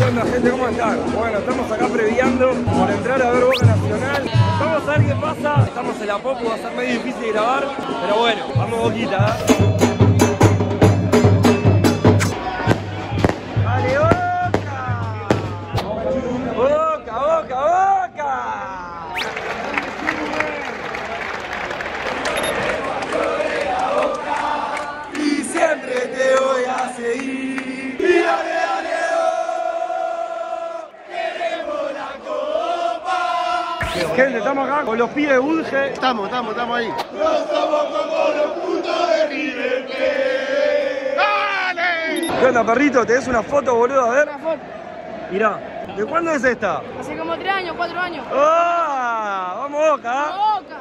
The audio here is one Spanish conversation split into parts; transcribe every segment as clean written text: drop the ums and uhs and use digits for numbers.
¿Qué onda, gente? ¿Cómo están? Bueno, estamos acá previando por entrar a ver Boca Nacional. Vamos a ver qué pasa. Estamos en la Popu, va a ser medio difícil grabar, pero bueno, vamos Boquita, ¿eh? ¡Dale, Boca! ¡Boca, Boca, Boca! Y siempre te voy a seguir. Y dale, dale. Gente, estamos acá con los pibes de Budge. Estamos ahí. No somos como los putos de River Plate. ¡Dale! ¿Qué onda, perrito? ¿Te des una foto, boludo? A ver. Una foto. Mirá, ¿de cuándo es esta? Hace como 3 años, 4 años. ¡Ah! ¡Vamos, Boca! ¡La Boca!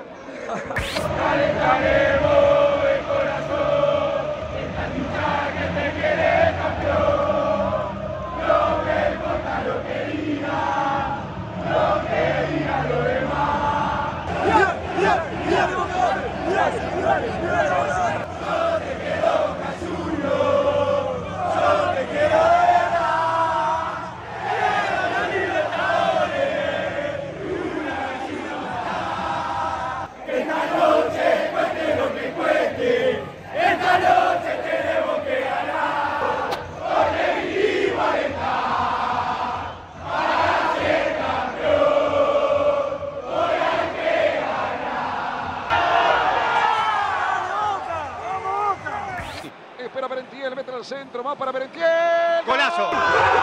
Espera Berentiel, mete al centro, va para Berentiel. ¡Golazo!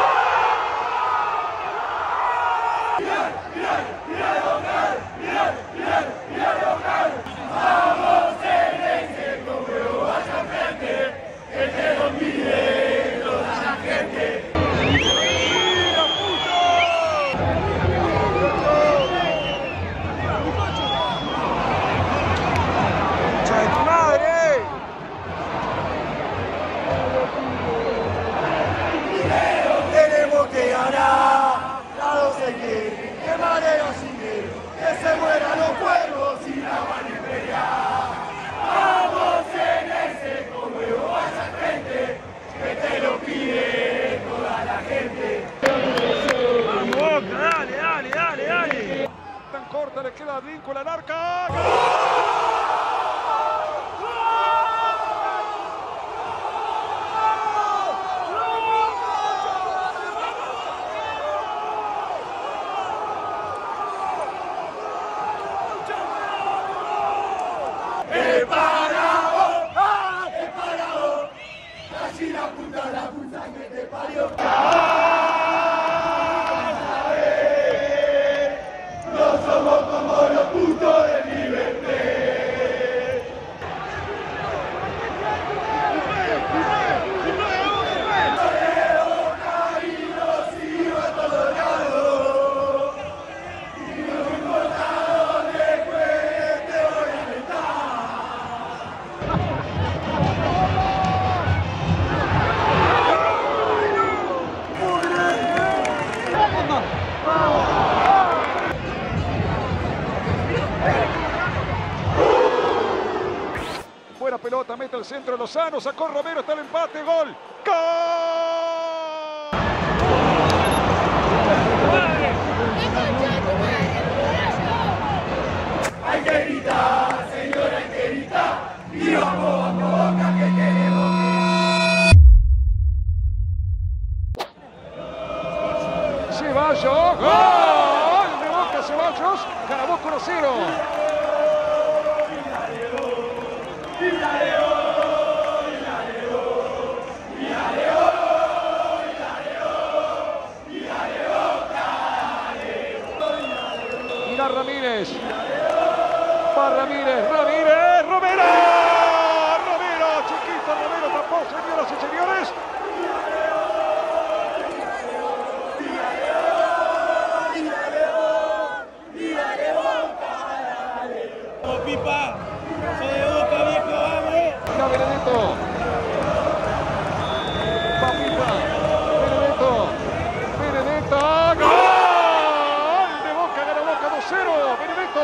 ¡Cha de tu madre! Tenemos que ganar. La 12 que manera sigue. Que se mueran los cuervos y la van a imperial. Vamos en ese conveo hacia el frente. Que te lo pide toda la gente. ¡Vamos, Boca! ¡Dale, dale, dale, dale! Tan corta, le queda Advíncula al arca. ¡Es para vos! ¡Ah! ¡Es para vos! Así la puta que te parió. No somos como los putos de River Plate. Boca y nos sigo a todos lados. Y no importa dónde juegues, te voy a alentar. Buena pelota, mete al centro Lozano, sacó Romero, está el empate, gol. ¡Gol! Hay que gritar, señora, hay que gritar. Y vamos, Boca, que tenemos Ceballos, gol de Boca, Ceballos, gana Boca 1-0. Mirá Ramírez. Va Ramírez, Romero. Romero, chiquito Romero, tapó, señoras y señores. pipa. Soy de Boca, viejo, vamos. Mirá Benedetto. Va Pipa. Benedetto. ¡Gol! De Boca, gana Boca 2-0. Benedetto.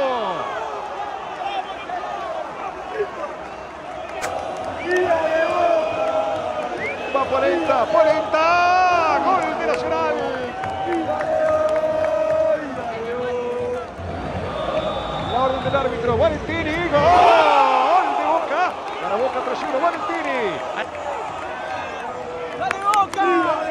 Va 40. Gol de Nacional. orden del árbitro. Valentini, gol de Boca. Para Boca 3-1, Valentini. ¡Dale Boca!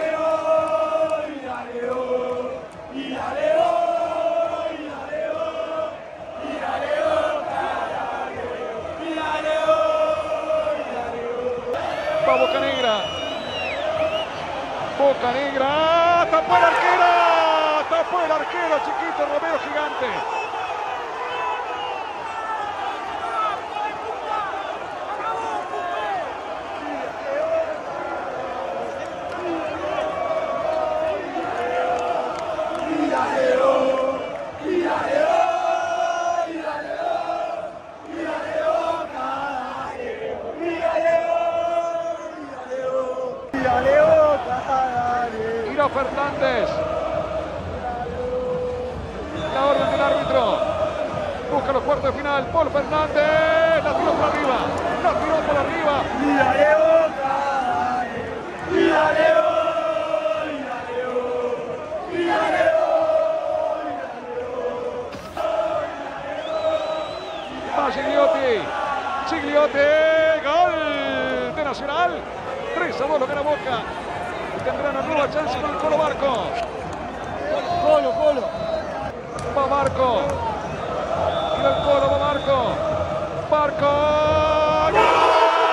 Va Boca Negra. Boca Negra. Tapó el arquero. Tapó el arquero, chiquito Romero Gigante. Ira Fernández. La orden del árbitro. Busca los cuartos de final. Paul Fernández. La tiró por arriba. La tiró por arriba. Va Gigliotti. Gol de Nacional. 3-2 lo gana Boca. Tendrá una nueva chance con el Colo Barco. Colo. Va Barco. Y el Colo va Barco. Barco. ¡Gol!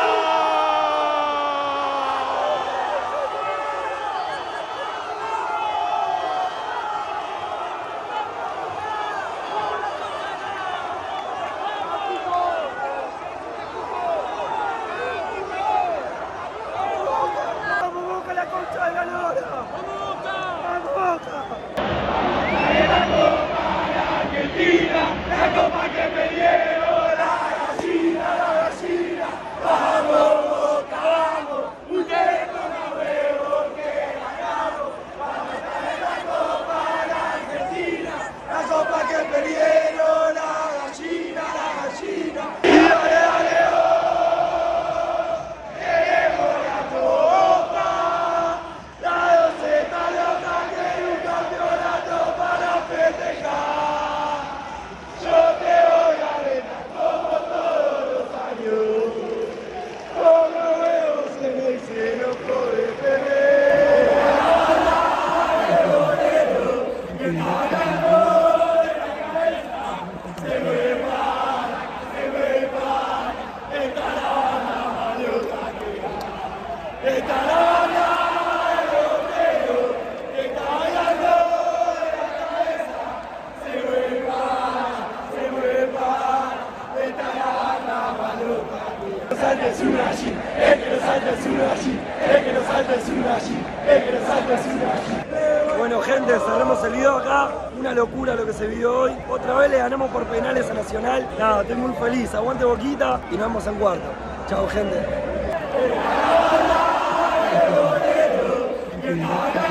Bueno, gente, cerramos el video acá. Una locura lo que se vio hoy. Otra vez le ganamos por penales a Nacional. Nada, estoy muy feliz. Aguante Boquita y nos vemos en cuarto. Chao, gente.